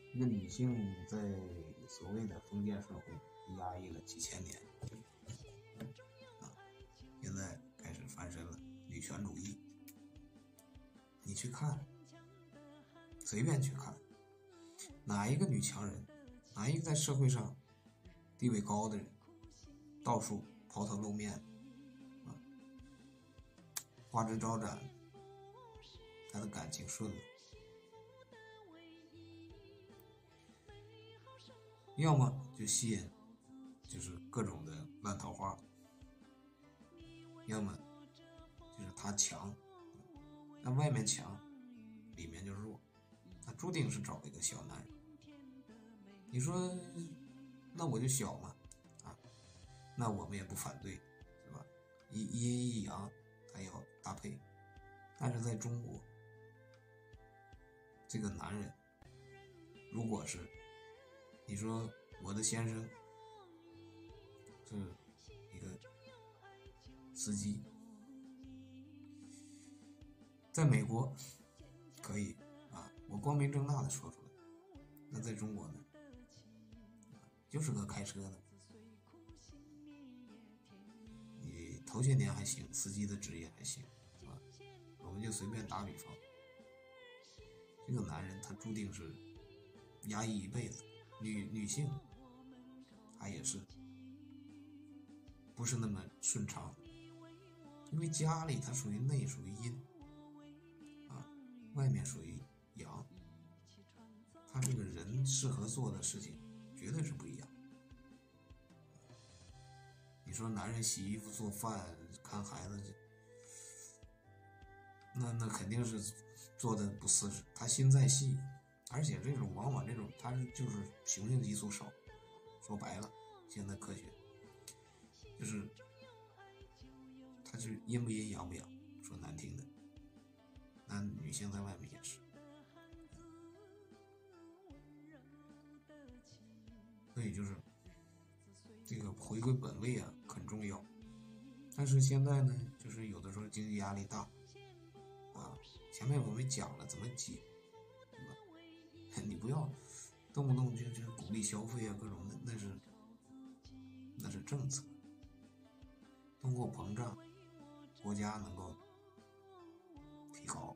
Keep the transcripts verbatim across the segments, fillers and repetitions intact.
一个女性在所谓的封建社会压抑了几千年，啊，现在开始翻身了，女权主义。你去看，随便去看，哪一个女强人，哪一个在社会上地位高的人，到处抛头露面，啊，花枝招展，她的感情顺了。要么就吸引就是各种的烂桃花，要么就是他强，那外面强里面就弱，那注定是找一个小男人。你说那我就小嘛，啊，那我们也不反对，是吧？一阴一阳他要搭配，但是在中国这个男人如果是你说我的先生是一个司机，在美国可以啊，我光明正大的说出来。那在中国呢，就是个开车的。你头些年还行，司机的职业还行，是吧？我们就随便打比方，这个男人他注定是压抑一辈子。女女性她也是不是那么顺畅的，因为家里它属于内，属于阴啊，外面属于阳，他这个人适合做的事情绝对是不一样。你说男人洗衣服做饭看孩子，那那肯定是做的不丝质，他心在细，而且这种往往这种他是就是雄性激素少，说白了现在科学就是他是阴不阴阳不阳，说难听的，那女性在外面也是。所以就是这个回归本位啊很重要，但是现在呢，就是有的时候经济压力大啊，前面我们讲了怎么解，对吧？你不要动不动就就鼓励消费啊，各种的，那是那是政策，通货膨胀，国家能够提高，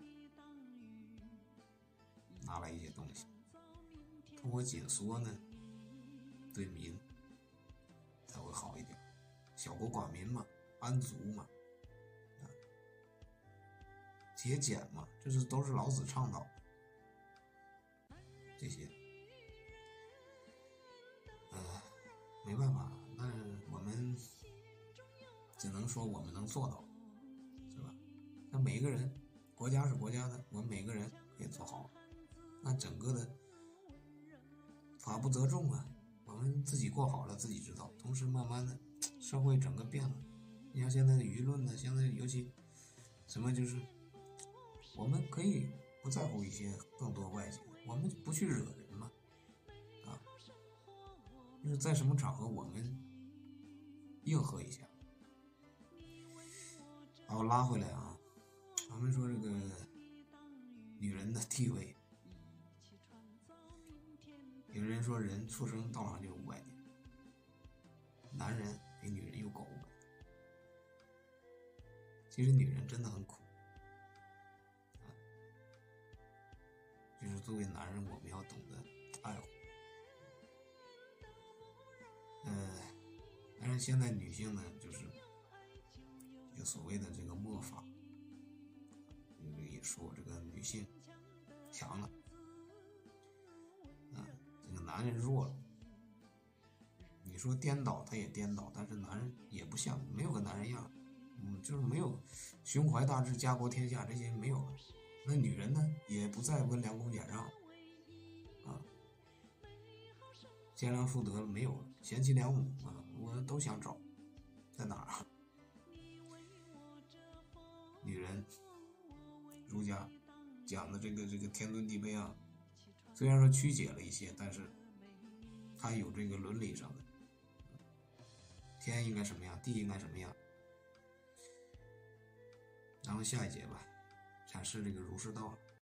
拿来一些东西，通过紧缩呢，对民才会好一点，小国寡民嘛，安足嘛，啊，节俭嘛，这是都是老子倡导的这些。呃，没办法，那我们只能说我们能做到，是吧？那每一个人，国家是国家的，我们每个人可以做好，那整个的法不责众啊，我们自己过好了自己知道，同时慢慢的社会整个变了。你像现在的舆论呢，现在尤其什么就是我们可以不在乎一些更多外界，我们不去惹人嘛，啊，就是在什么场合我们应和一下。然后拉回来啊，我们说这个女人的地位，有人说人出生到上就五百年，男人比女人又高五百年。其实女人真的很苦啊，就是作为男人我们要懂得爱护。呃，但是现在女性呢，就是有所谓的这个末法，也说这个女性强了，啊，这个男人弱了。你说颠倒，他也颠倒，但是男人也不像，没有个男人样，嗯，就是没有胸怀大志、家国天下这些没有了。那女人呢，也不再温良恭俭让，啊，贤良淑德了没有了，贤妻良母啊，我都想找，在哪儿啊？女人，儒家讲的这个这个天尊地卑啊，虽然说曲解了一些，但是它有这个伦理上的，天应该什么样，地应该什么样。然后下一节吧，阐释这个儒释道。